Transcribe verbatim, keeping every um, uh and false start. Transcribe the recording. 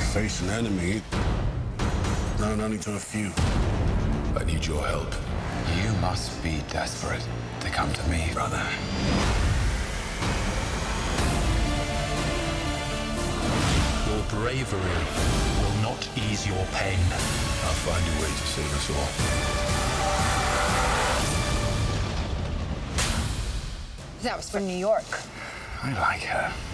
face an enemy, known only to a few. I need your help. You must be desperate to come to me, brother. Your bravery will not ease your pain. I'll find a way to save us all. That was from New York. I like her.